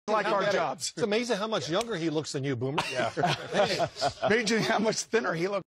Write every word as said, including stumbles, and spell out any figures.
like our jobs. It's amazing how much younger he looks than you, Boomer. Yeah. Hey, amazing how much thinner he looks.